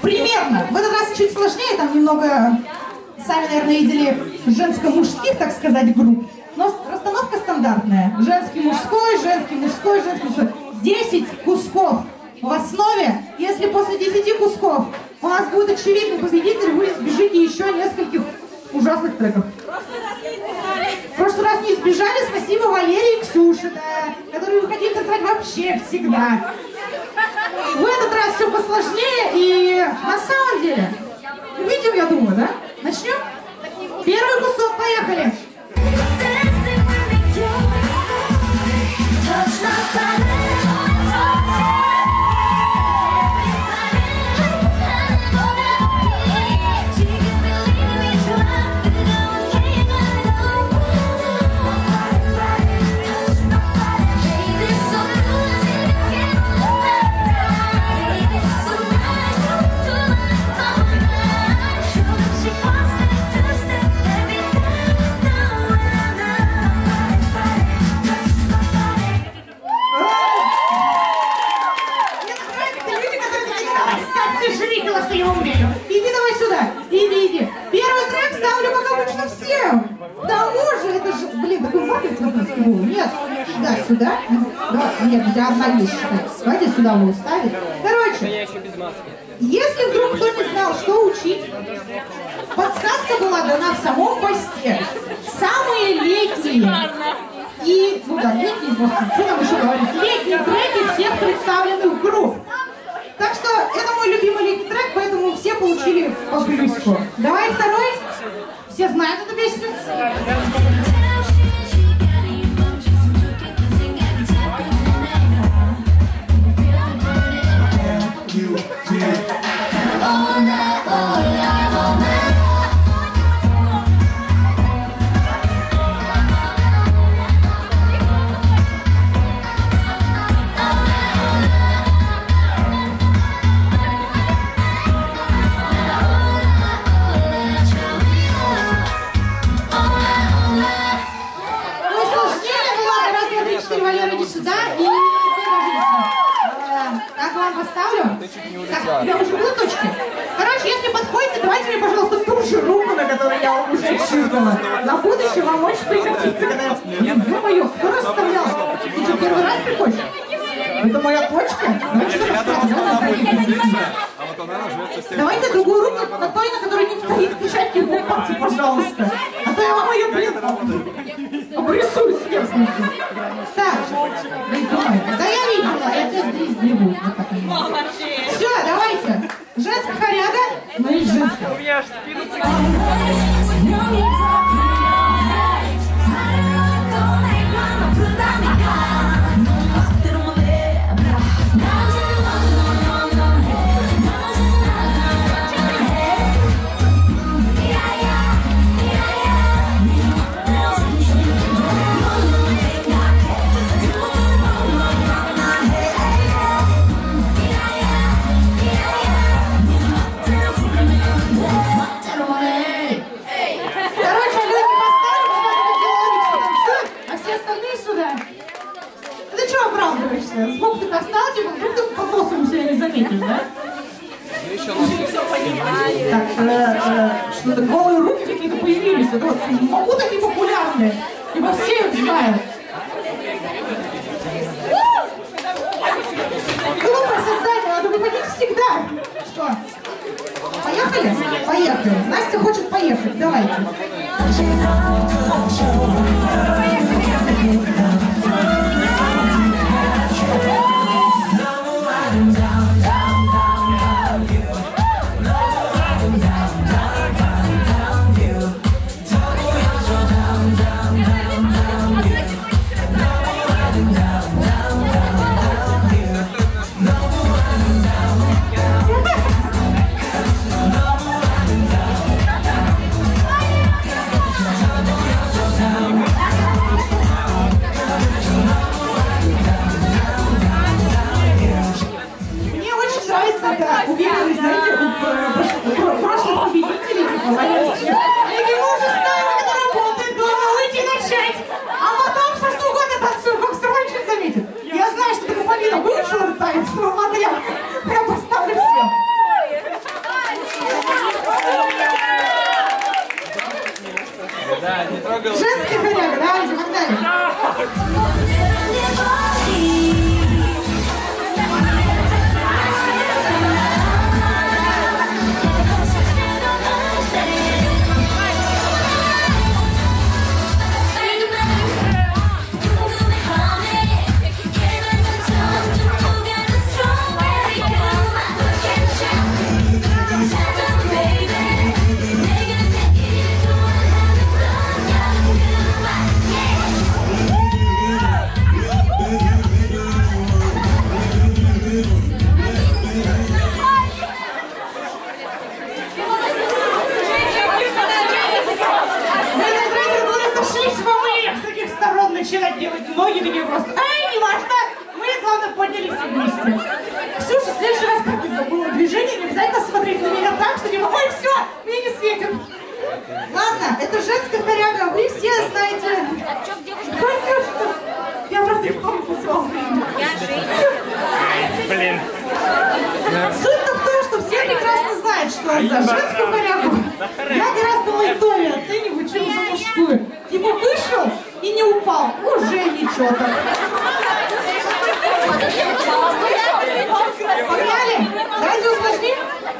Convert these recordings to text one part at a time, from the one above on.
примерно. В этот раз чуть сложнее, там немного, сами, наверное, видели женско-мужских, так сказать, групп. Но расстановка стандартная. Женский, мужской, женский, мужской, женский, мужской. 10 кусков в основе. Если после 10 кусков у нас будет очевидный победитель, вы избежите еще нескольких ужасных треков. В прошлый раз не избежали, спасибо Валерии и Ксюше, да, которые выходили танцевать вообще всегда. В этот раз все посложнее, и на самом деле, увидим, я думаю, да? Начнем? Первый кусок, поехали! Иди давай сюда, иди. Первый трек ставлю, как обычно, всем. К тому же, это же, блин, такой маркет был. Нет, сюда. Да, нет, у тебя одна вещь. Давайте сюда его ставить. Короче, если вдруг кто не знал, что учить, подсказка была дана в самом посте. Самые летние и, ну да, летние, что там еще говорить, летние треки всех представленных групп. Так что это мой любимый летний трек, поэтому все получили по плюску. Давай второй. Все знают эту песню? Поставлю? Так, у тебя уже будут точки? Короче, если подходите, давайте мне, пожалуйста, ту же руку, на которой я уже чиркала. На будущее вам очень пригодится, когда я... Ё-моё, кто расставлял? Ты что, первый раз приходишь? Это моя точка? Давайте другую руку на той, на которой не стоит печатки в лопатке, пожалуйста. А то я вам ее, блин, обрисую сверху. Так, да я видела, я здесь грибу. Все, давайте. Женская хоряга, ну и женская. У меня аж спину. Звук ты достал, типа, вдруг ты под носом себя не заметишь, да? Так, что-то голые руки какие-то появились. Это вот могу такие популярные. Ибо все их знают. Глупое создание, надо выходить всегда. Что? Поехали? Поехали. Настя хочет поехать. Давайте. что за женскую корягу я гораздо лайтовее оцениваю, чем за мужскую. Типа вышел и не упал, уже ничего так. Погнали! Давайте усложним.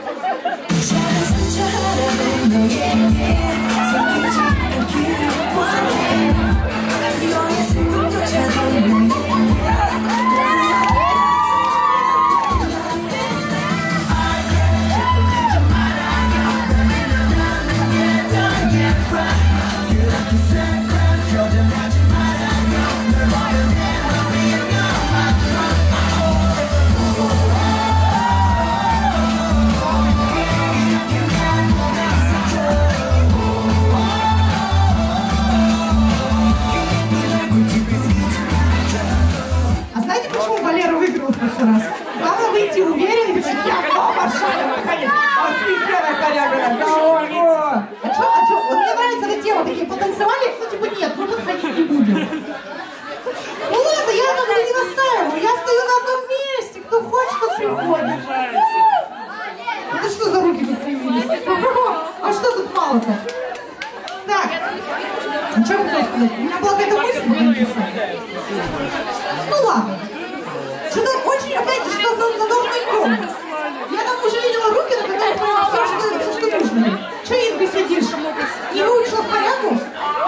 Выйти уверен, что я большая коряга. Офигенная коряга. А чё? Вот мне нравится эта тема. Такие потанцевали, ну типа нет, мы подходить не будем. Ну ладно, я на этом не настаиваю. Я стою на одном месте. Кто хочет, тот приходит. Это что за руки тут появились? А что тут мало-то? Так, что вы хотите сказать? У меня была какая-то мысль. Ну ладно. Что-то очень опять что задорный ком. Я там уже видела руки, на которых поняла, что нужно. Че, Инга, сидишь? Не выучила в порядку?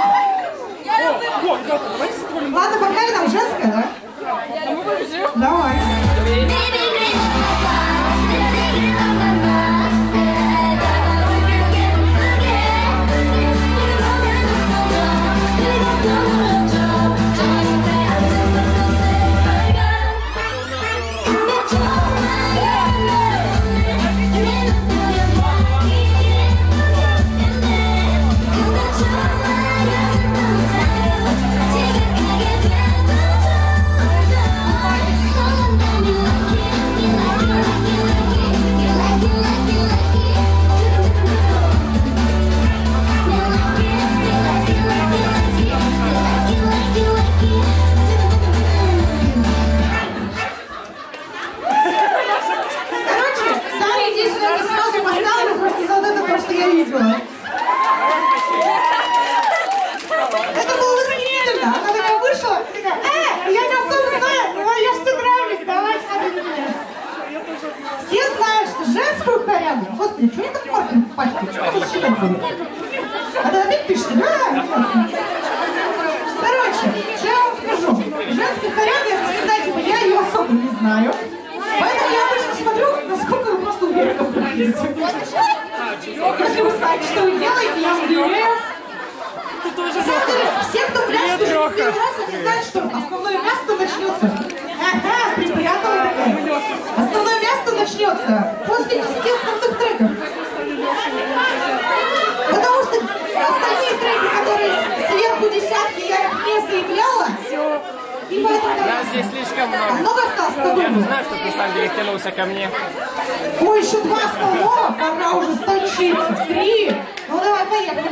Ладно, погнали, там женская, да? Давай. Господи, что я так маркер пачкаю? Что это считать буду? А ты опять пишешь? Да? Короче, что я вам скажу? Женская коряга, кстати, я ее особо не знаю. Поэтому я обычно смотрю, насколько вы просто уверенно выглядите. Если вы знаете, что вы делаете, я уверяю. Все, кто пляшет уже в первый раз, они знают, что основное место начнется. Ага, припрятала такая. Основное место начнется после 10 основных треков. Потому что остальные треки, которые сверху десятки, я их не заявляла. И поэтому... Нас здесь слишком много. Много осталось? Я знаю, что ты на самом деле тянулся ко мне. Ой, еще 2 основного, пора уже сточиться. 3. Ну давай, поехали.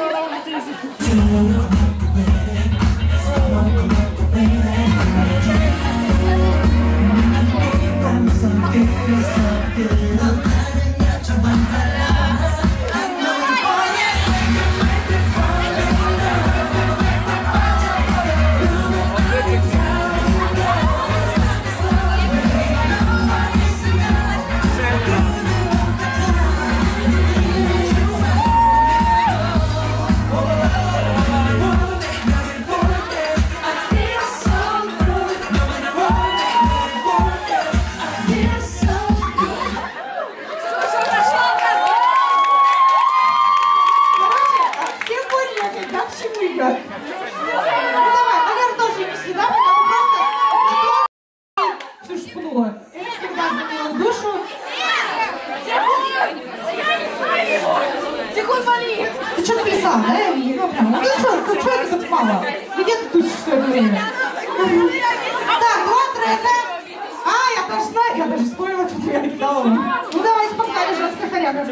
Ты что написал, да? Ну, прям, ну что это тут мало? Где ты тусишь все это время? Так, 2 трека. А, я даже знаю, я даже вспомнила, что я накидала. Ну давайте погнали, женская коряга.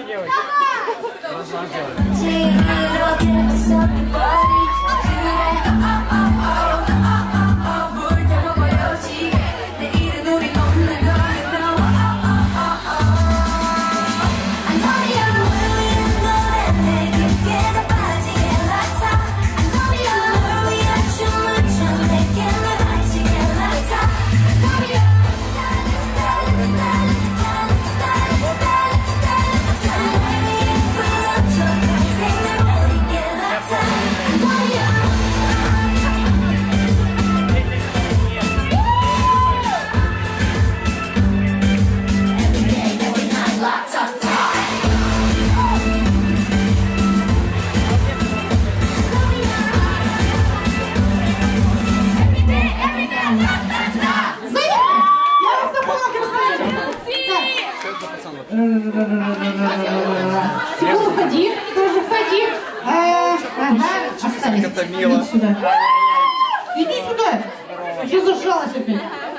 Секунду, уходи, тоже уходи. Ага, остались. Иди сюда. Иди сюда. Что зажалась опять?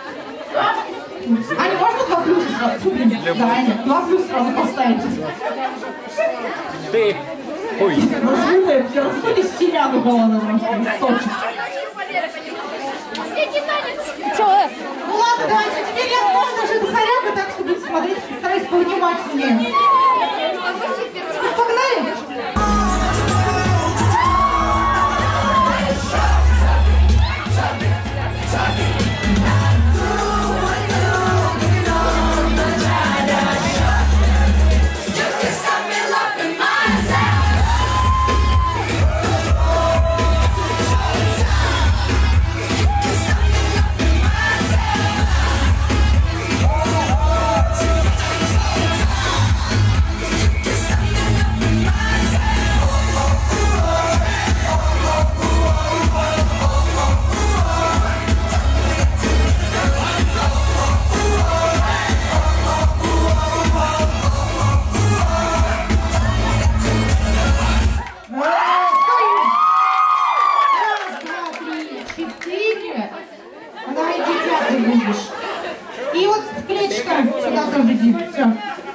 Аня, можно 2 плюса сразу? Фу, блин. Да, Аня, 2 плюса сразу поставить. Ты. Ой. Раздулись селяну голову просто. Точно. Ну ладно, давайте, теперь я смогу даже эту хоряку так, чтобы смотреть, стараюсь повнимательнее. Погнали! И вот клеточка сюда тоже иди. Все.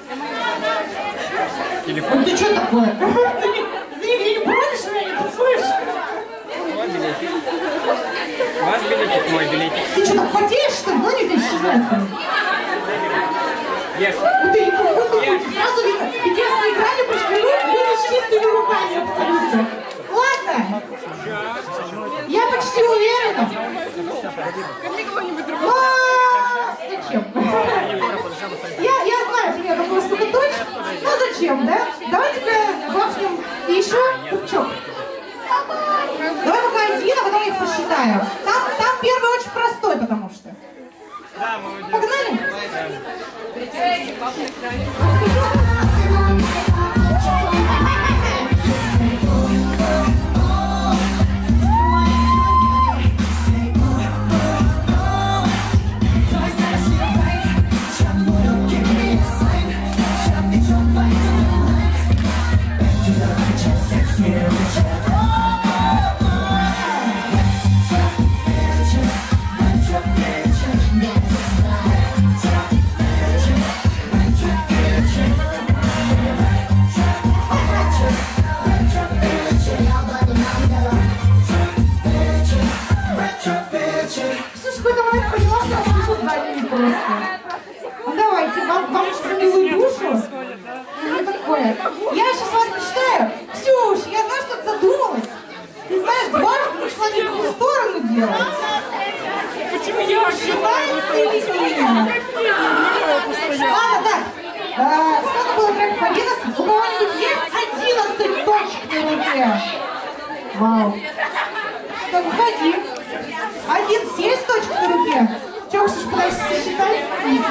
Вот ты что такое? Ты нигде не бродишь, меня не тусуешь? Мой билетик. Ваш билетик, мой билетик. Ты что, так потеешь, что ли? Ну, не ты исчезаешь. Yes. Ты сразу видно. Идешь на экране, видишь чистыми руками абсолютно. Ладно. Я почти уверена. Зачем? Я знаю примерно сколько точно. Ну зачем, да? Давайте-ка бахнем еще пупчок. Давай пока один, а потом я их посчитаю. Там первый очень простой, потому что. Погнали? Давайте, вам за милую душу. Ну такое. Я сейчас вас почитаю. Ксюш, я знаю, что ты задумалась. Ты знаешь, дважды пришла не в ту сторону делать. Почему я считаю, что ты меня? Ладно, так. Сколько было трек по 11? У кого-нибудь есть 11 точек на руке? Вау. Так, уходи. 11 точек на руке. Чего, Ксюш, пытаешься сосчитать?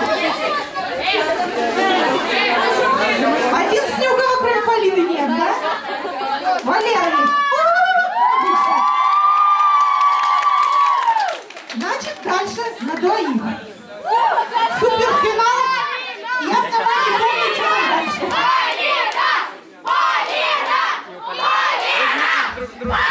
11 ни у кого, кроме Полины, нет, да? Валера есть. Значит, дальше на двоих. Суперфинал. Я сама не помню, что там дальше. Полина! Полина! Полина!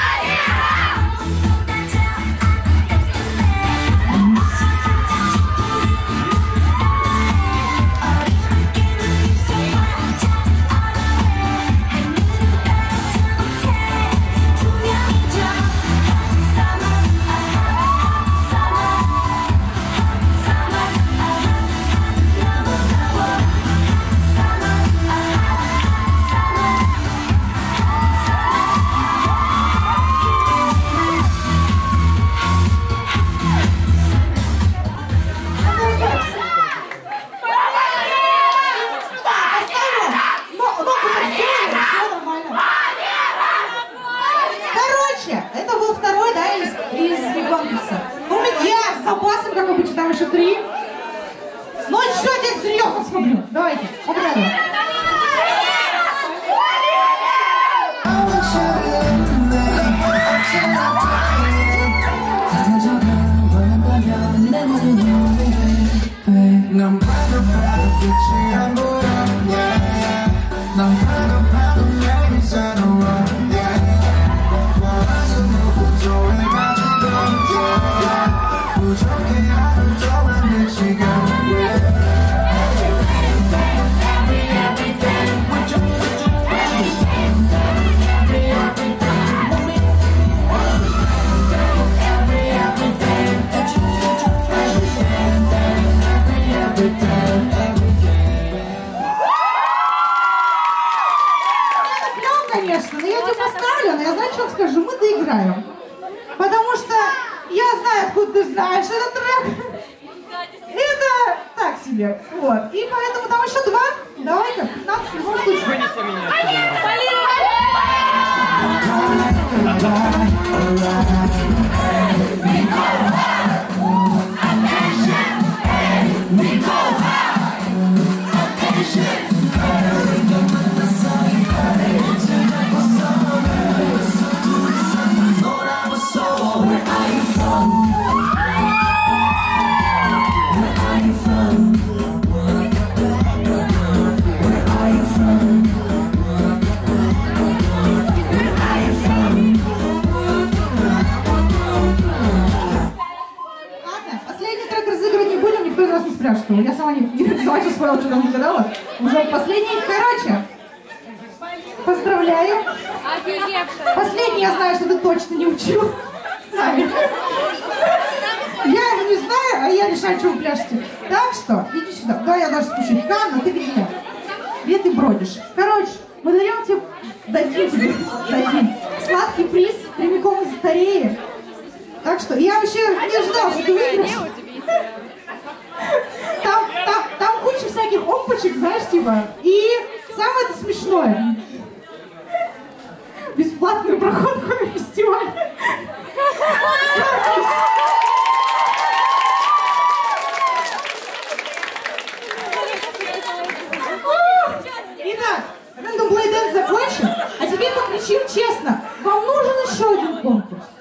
Запасом, как обычно, там еще 3. Ну что, я серьезно смотрю. Давайте, погнали. 난 Конечно, но я тебе поставлю, но я знаю, что скажу, мы доиграем. Потому что я знаю, откуда ты знаешь этот трек. Это так себе. Вот. И поэтому там еще 2. Давай-ка, 15 в любом случае. Вынеси меня что я сама не сама сейчас поняла, что там загадала. Уже последний. Короче, поздравляю. Последний я знаю, что ты точно не учил. Сами. Я не знаю, а я решаю, что вы пляшете. Так что, иди сюда. Да, я даже спущу. Ганна, ты где? Где ты бродишь? Короче, мы дадим тебе сладкий приз прямиком из батареи. Так что, я вообще не ждал, что ты выиграешь. Там куча всяких опачек, знаешь, типа. И самое это смешное. Бесплатный проход на фестиваль. Итак, Random Play Dance закончен. А теперь покричим честно. Вам нужен еще один конкурс?